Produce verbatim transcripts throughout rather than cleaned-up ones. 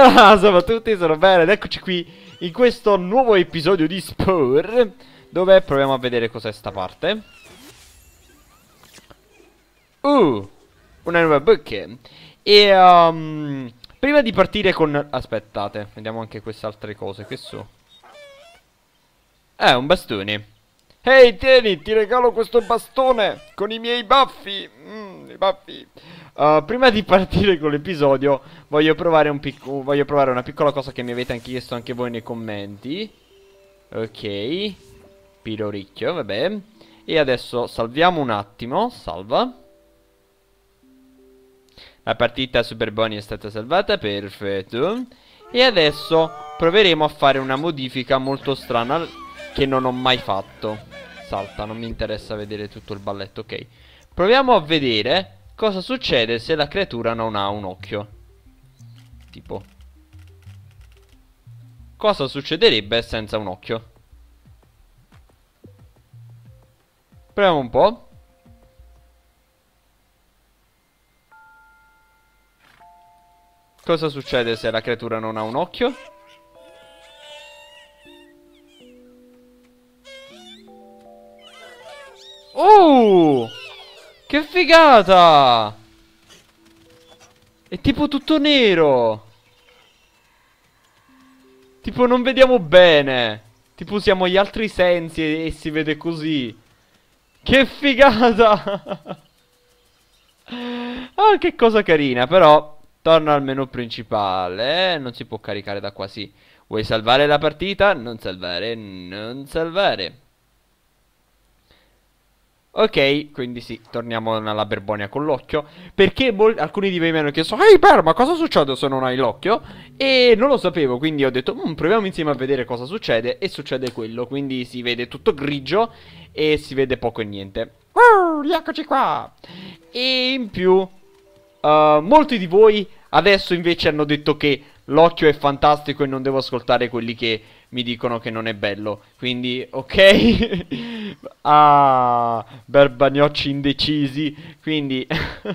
Ah, salve a tutti, sono bene ed eccoci qui in questo nuovo episodio di Spore, dove proviamo a vedere cos'è sta parte. Uh, una nuova book. E um, prima di partire con... Aspettate, vediamo anche queste altre cose, che so. Eh, un bastone. Ehi, hey, tieni, ti regalo questo bastone con i miei baffi. Mm, i baffi. Uh, prima di partire con l'episodio voglio provare un picco voglio provare una piccola cosa che mi avete anche chiesto anche voi nei commenti. Ok, piroricchio, vabbè. E adesso salviamo un attimo. Salva. La partita Super Bunny è stata salvata, perfetto. E adesso proveremo a fare una modifica molto strana che non ho mai fatto. Salta, non mi interessa vedere tutto il balletto, ok. Proviamo a vedere cosa succede se la creatura non ha un occhio. Tipo, cosa succederebbe senza un occhio? Proviamo un po'. Cosa succede se la creatura non ha un occhio? Oh! Che figata! È tipo tutto nero. Tipo non vediamo bene. Tipo usiamo gli altri sensi e, e si vede così. Che figata! Ah, che cosa carina. Però torna al menu principale. Non si può caricare da qua, sì. Vuoi salvare la partita? Non salvare, non salvare. Ok, quindi sì, torniamo alla Berbonia con l'occhio. Perché alcuni di voi mi hanno chiesto: ehi Per, ma cosa succede se non hai l'occhio? E non lo sapevo, quindi ho detto mm, proviamo insieme a vedere cosa succede. E succede quello, quindi si vede tutto grigio e si vede poco e niente. Uh, eccoci qua. E in più uh, molti di voi adesso invece hanno detto che l'occhio è fantastico e non devo ascoltare quelli che mi dicono che non è bello. Quindi, ok. Ah, berbagnocci indecisi. Quindi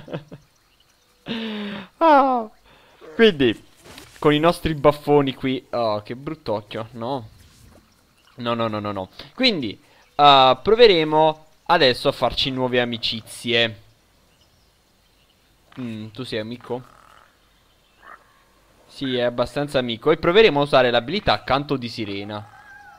ah, quindi con i nostri baffoni qui. Oh, che brutto occhio. No. No, no, no, no, no. Quindi uh, proveremo adesso a farci nuove amicizie. mm, Tu sei amico? Sì, è abbastanza amico. E proveremo a usare l'abilità Canto di Sirena.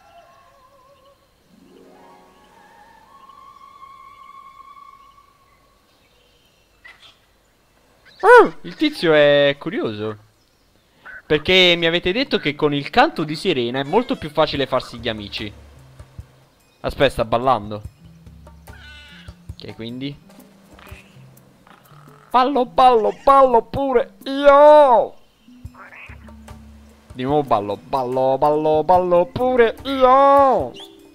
Oh, il tizio è curioso. Perché mi avete detto che con il Canto di Sirena è molto più facile farsi gli amici. Aspetta, sta ballando. Ok, quindi ballo, ballo, ballo pure io. Di nuovo ballo, ballo, ballo, ballo pure io.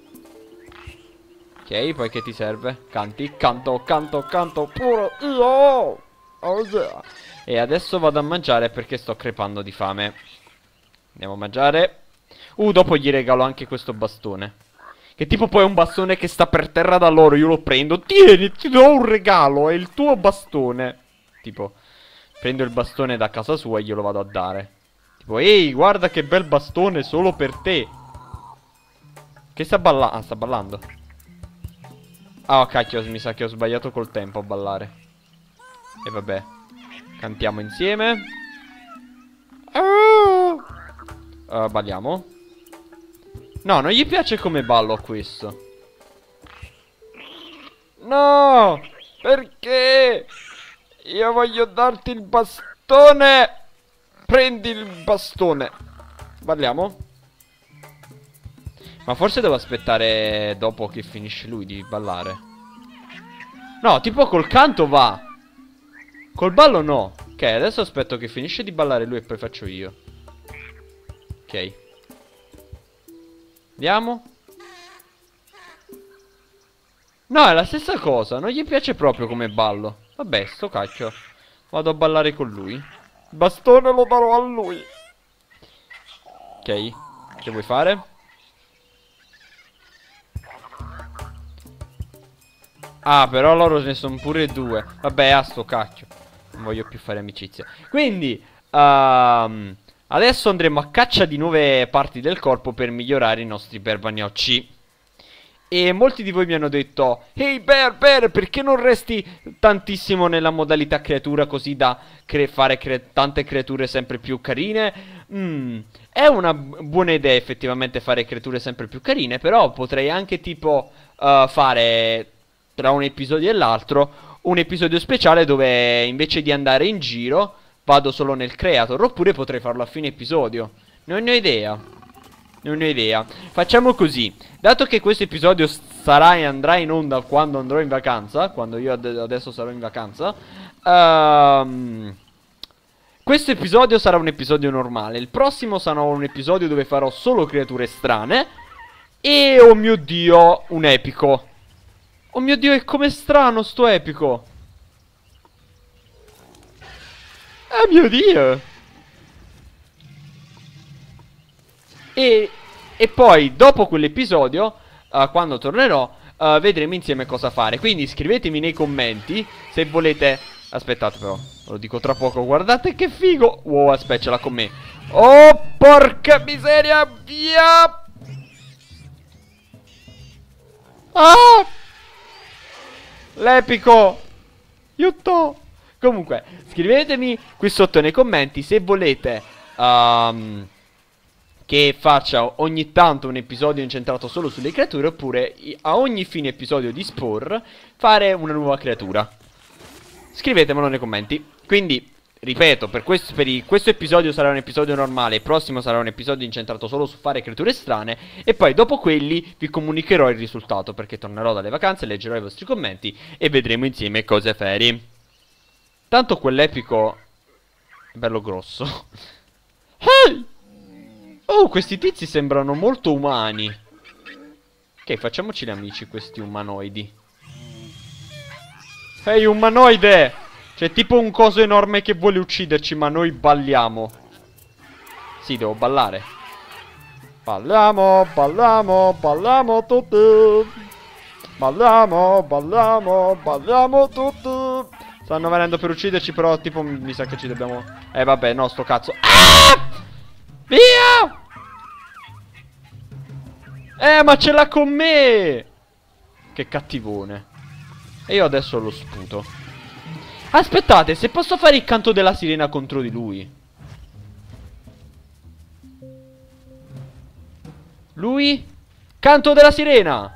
Ok, poi che ti serve? Canti, canto, canto, canto pure io. Oh yeah. E adesso vado a mangiare perché sto crepando di fame. Andiamo a mangiare. Uh, dopo gli regalo anche questo bastone. Che tipo poi è un bastone che sta per terra da loro. Io lo prendo. Tieni, ti do un regalo. È il tuo bastone. Tipo, prendo il bastone da casa sua e glielo vado a dare. Tipo, ehi, guarda che bel bastone solo per te. Che sta ballando? Ah, sta ballando. Ah, oh, cacchio, mi sa che ho sbagliato col tempo a ballare. E vabbè, cantiamo insieme. uh, uh, Balliamo. No, non gli piace come ballo a questo. No, perché? Io voglio darti il bastone. Prendi il bastone. Balliamo. Ma forse devo aspettare dopo che finisce lui di ballare. No, tipo col canto va. Col ballo no. Ok, adesso aspetto che finisce di ballare lui e poi faccio io. Ok. Andiamo. No, è la stessa cosa. Non gli piace proprio come ballo. Vabbè, sto cacchio. Vado a ballare con lui. Il bastone lo darò a lui. Ok. Che vuoi fare? Ah, però loro ne sono pure due. Vabbè, a sto cacchio. Non voglio più fare amicizia. Quindi, um, Adesso andremo a caccia di nuove parti del corpo per migliorare i nostri berbagnocci. E molti di voi mi hanno detto: Ehi Bear, Bear, perché non resti tantissimo nella modalità creatura, così da cre fare cre tante creature sempre più carine? Mm, è una buona idea effettivamente fare creature sempre più carine, però potrei anche tipo uh, fare tra un episodio e l'altro un episodio speciale dove invece di andare in giro vado solo nel creator, oppure potrei farlo a fine episodio. Non ne ho idea. Non ne ho idea. Facciamo così. Dato che questo episodio sarà e andrà in onda quando andrò in vacanza, quando io ad adesso sarò in vacanza, um, questo episodio sarà un episodio normale. Il prossimo sarà un episodio dove farò solo creature strane. E, oh mio Dio, un epico. Oh mio Dio, è come strano sto epico. Oh mio Dio. E, e poi, dopo quell'episodio, uh, quando tornerò, uh, vedremo insieme cosa fare. Quindi scrivetemi nei commenti se volete... Aspettate però, lo dico tra poco. Guardate che figo. Wow, aspetta, ce l'ha con me. Oh, porca miseria, via. Ah, l'epico. Aiuto. Comunque, scrivetemi qui sotto nei commenti se volete um, che faccia ogni tanto un episodio incentrato solo sulle creature, oppure a ogni fine episodio di Spore fare una nuova creatura. Scrivetemelo nei commenti. Quindi, ripeto, per questo, per i, questo episodio sarà un episodio normale, il prossimo sarà un episodio incentrato solo su fare creature strane, e poi dopo quelli vi comunicherò il risultato, perché tornerò dalle vacanze, leggerò i vostri commenti e vedremo insieme cose feri. Tanto quell'epico è bello grosso. Hey! Oh, questi tizi sembrano molto umani. Ok, facciamoci gli amici questi umanoidi. Ehi, hey, umanoide! C'è tipo un coso enorme che vuole ucciderci, ma noi balliamo. Sì, devo ballare. Balliamo, balliamo, balliamo tutti. Balliamo, balliamo, balliamo tutti. Stanno venendo per ucciderci, però tipo mi sa che ci dobbiamo... Eh vabbè, no, sto cazzo. Ah! Via! Eh, ma ce l'ha con me! Che cattivone. E io adesso lo sputo. Aspettate, se posso fare il canto della sirena contro di lui. Lui? Canto della sirena!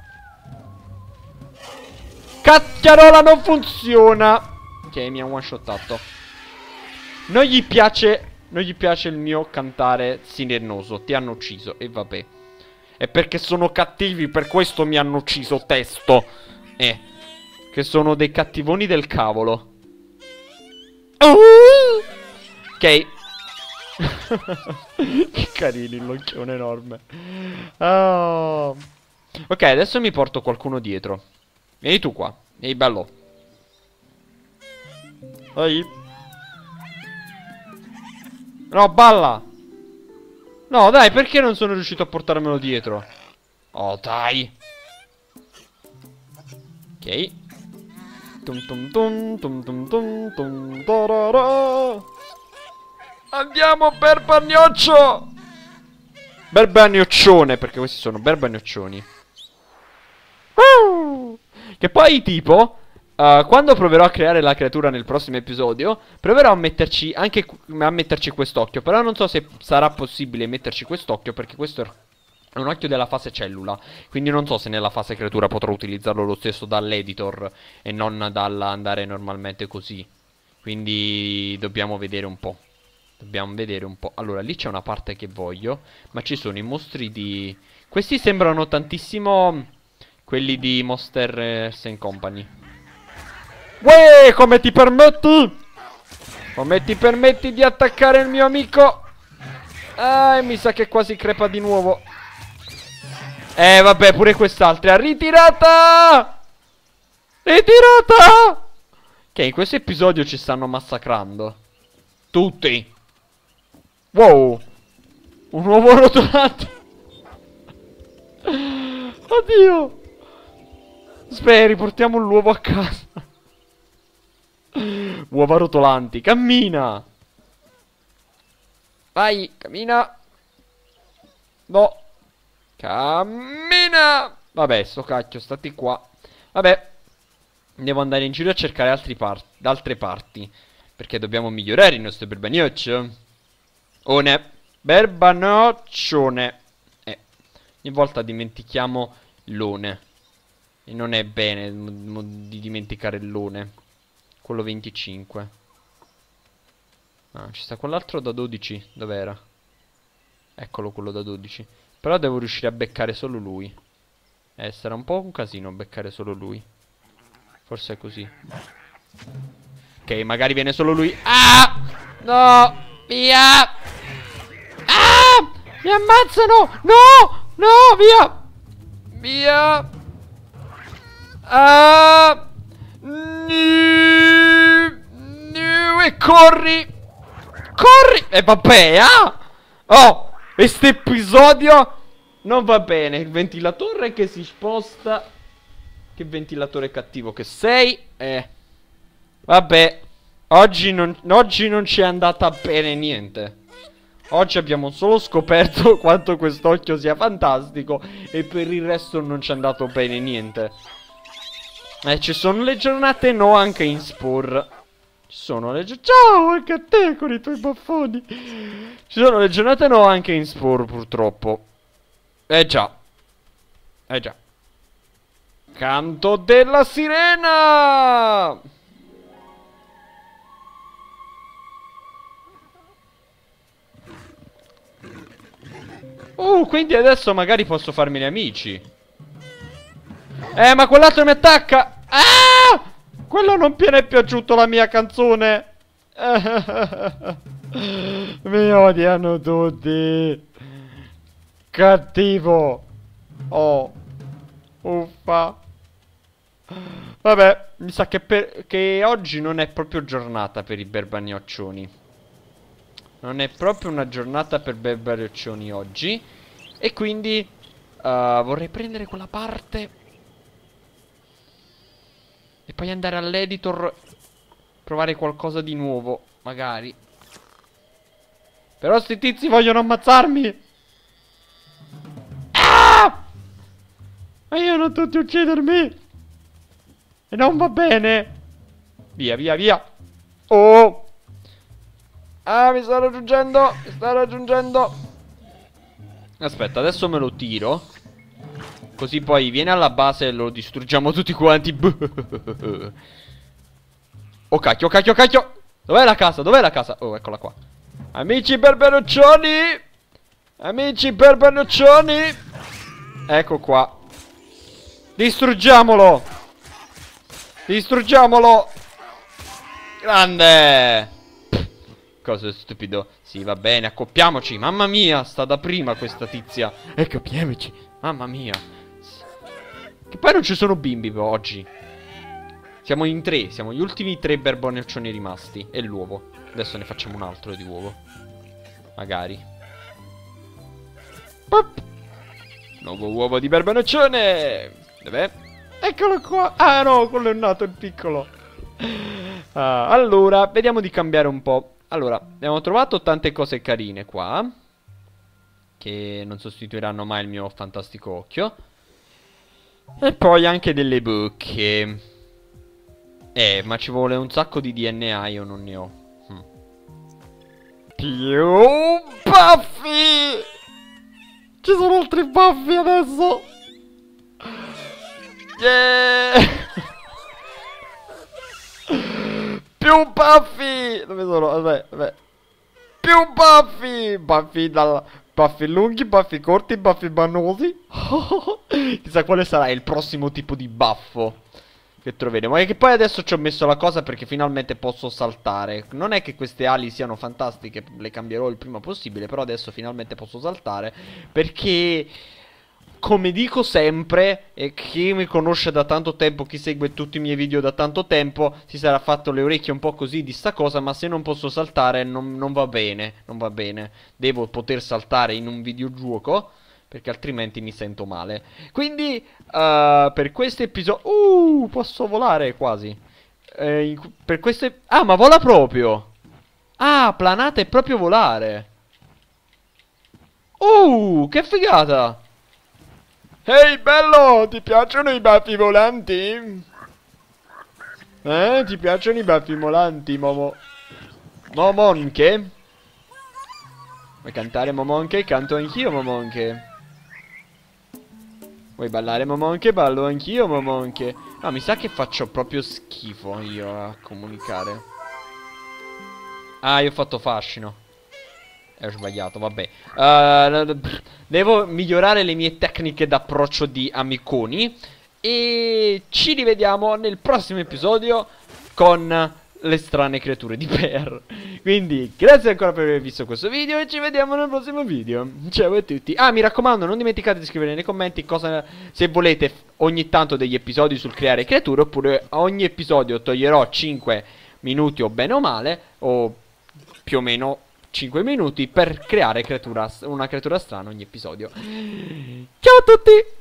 Cacchiarola, non funziona! Ok, mi ha one shotato. Non gli piace... Non gli piace il mio cantare sirenoso. Ti hanno ucciso, e vabbè. È perché sono cattivi, per questo mi hanno ucciso, testo. Eh. Che sono dei cattivoni del cavolo. Uh! Ok. Che carini, il l'occhione enorme. Oh. Ok, adesso mi porto qualcuno dietro. Vieni tu qua. Ehi, bello. Ehi. No, balla. No, dai, perché non sono riuscito a portarmelo dietro? Oh, dai. Ok. Tum tum tum tum tum tum tum tarara. Andiamo, berbagnoccio. Berbagnoccione, perché questi sono berbagnoccioni. uh. Che poi tipo uh, quando proverò a creare la creatura nel prossimo episodio, proverò a metterci anche a metterci quest'occhio. Però non so se sarà possibile metterci quest'occhio, perché questo è un occhio della fase cellula. Quindi non so se nella fase creatura potrò utilizzarlo lo stesso dall'editor e non dall'andare normalmente così. Quindi dobbiamo vedere un po'. Dobbiamo vedere un po'. Allora, lì c'è una parte che voglio, ma ci sono i mostri di... Questi sembrano tantissimo quelli di Monster and Company. Uè, come ti permetti? Come ti permetti di attaccare il mio amico? Ah, mi sa che quasi crepa di nuovo. Eh, vabbè, pure quest'altra. Ritirata! Ritirata! Ok, in questo episodio ci stanno massacrando. Tutti. Wow. Un uovo rotolante. Oddio. Aspetta, riportiamo l'uovo a casa. Uova rotolanti. Cammina. Vai, cammina. No. Cammina. Vabbè, sto cacchio, stati qua. Vabbè. Devo andare in giro a cercare altri par altre parti. Perché dobbiamo migliorare il nostro berbanoccio. One. Berbanoccione. Eh. Ogni volta dimentichiamo l'one. E non è bene di dimenticare l'one. Quello venticinque. Ah, ci sta quell'altro da dodici. Dov'era? Eccolo quello da dodici. Però devo riuscire a beccare solo lui. Eh, sarà un po' un casino beccare solo lui. Forse è così. Ok, magari viene solo lui. Ah! No! Via! Ah! Mi ammazzano! No! No! Via! Via! Ah! E corri! Corri! E vabbè, ah! Oh! Questo episodio non va bene. Il ventilatore che si sposta. Che ventilatore cattivo che sei. Eh. Vabbè. Oggi non, oggi non ci è andata bene niente. Oggi abbiamo solo scoperto quanto quest'occhio sia fantastico. E per il resto non ci è andato bene niente. Eh, ci sono le giornate no anche in Spore. Ci sono le giornate... Ciao anche a te con i tuoi baffoni. Ci sono le giornate no anche in Spore purtroppo. Eh già. Eh già. Canto della sirena! Uh, quindi adesso magari posso farmi gli amici. Eh, ma quell'altro mi attacca! Ah! Quello non mi è piaciuto la mia canzone. Mi odiano tutti. Cattivo. Oh. Uffa. Vabbè, mi sa che, per, che oggi non è proprio giornata per i berbagnoccioni. Non è proprio una giornata per berbagnoccioni oggi. E quindi uh, vorrei prendere quella parte e poi andare all'editor, provare qualcosa di nuovo, magari. Però sti tizi vogliono ammazzarmi. Ah! Vogliono tutti uccidermi. E non va bene. Via, via, via. Oh. Ah, mi sta raggiungendo. Mi sta raggiungendo. Aspetta, adesso me lo tiro. Così poi viene alla base e lo distruggiamo tutti quanti. Oh cacchio, cacchio, cacchio. Dov'è la casa? Dov'è la casa? Oh, eccola qua. Amici berberuccioni. Amici berberuccioni. Ecco qua. Distruggiamolo. Distruggiamolo. Grande. Pff, cosa stupido. Sì, va bene, accoppiamoci. Mamma mia, sta da prima questa tizia. E capiamoci. Mamma mia. Che poi non ci sono bimbi per oggi. Siamo in tre. Siamo gli ultimi tre berbonoccioni rimasti. E l'uovo. Adesso ne facciamo un altro di uovo. Magari. Pop. Nuovo uovo di berbonoccione. Dov'è? Eccolo qua. Ah no, quello è nato, il piccolo. Ah, allora, vediamo di cambiare un po'. Allora, abbiamo trovato tante cose carine qua, che non sostituiranno mai il mio fantastico occhio. E poi anche delle bocche. Eh, ma ci vuole un sacco di D N A, io non ne ho. hm. Più baffi. Ci sono altri baffi adesso. Yeah. Più baffi. Dove sono? Vabbè, vabbè. Più baffi. Baffi dalla... Baffi lunghi, baffi corti, baffi bannosi. Chissà quale sarà il prossimo tipo di baffo che troveremo. E che poi adesso ci ho messo la cosa perché finalmente posso saltare. Non è che queste ali siano fantastiche, le cambierò il prima possibile, però adesso finalmente posso saltare. Perché, come dico sempre, e chi mi conosce da tanto tempo, chi segue tutti i miei video da tanto tempo, si sarà fatto le orecchie un po' così di sta cosa, ma se non posso saltare non, non va bene, non va bene. Devo poter saltare in un videogioco, perché altrimenti mi sento male. Quindi, uh, per questo episodio... Uh, posso volare quasi. Eh, in... Per questo... Ah, ma vola proprio! Ah, planata è proprio volare. Uh, che figata! Ehi, bello! Ti piacciono i baffi volanti? Eh, ti piacciono i baffi volanti, Momo? Momonche? Vuoi cantare, Momonche? Canto anch'io, Momonche. Vuoi ballare, Momonche? Ballo anch'io, Momonche. No, mi sa che faccio proprio schifo io a comunicare. Ah, io ho fatto fascino. E ho sbagliato, vabbè. Uh, devo migliorare le mie tecniche d'approccio di amiconi. E ci rivediamo nel prossimo episodio con le strane creature di Pear. Quindi grazie ancora per aver visto questo video e ci vediamo nel prossimo video. Ciao a tutti. Ah, mi raccomando, non dimenticate di scrivere nei commenti cosa, se volete ogni tanto degli episodi sul creare creature, oppure a ogni episodio toglierò cinque minuti o bene o male, o più o meno cinque minuti per creare creatura, una creatura strana ogni episodio. Ciao a tutti.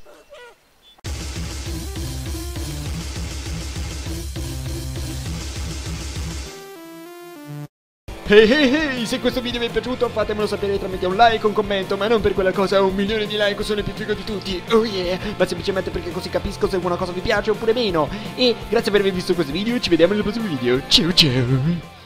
Ehi ehi ehi, se questo video vi è piaciuto fatemelo sapere tramite un like o un commento, ma non per quella cosa un milione di like sono il più figo di tutti, oh yeah, ma semplicemente perché così capisco se una cosa vi piace oppure meno. E grazie per aver visto questo video, ci vediamo nel prossimo video, ciao ciao.